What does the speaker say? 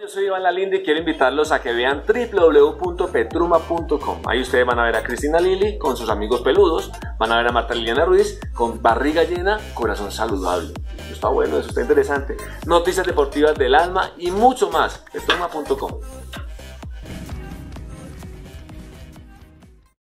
soy Iván Lalinde y quiero invitarlos a que vean www.petruma.com. Ahí ustedes van a ver a Cristina Lili con sus amigos peludos, van a ver a Marta Liliana Ruiz con barriga llena, corazón saludable. Eso está bueno, eso está interesante. Noticias deportivas del alma y mucho más. Petruma.com.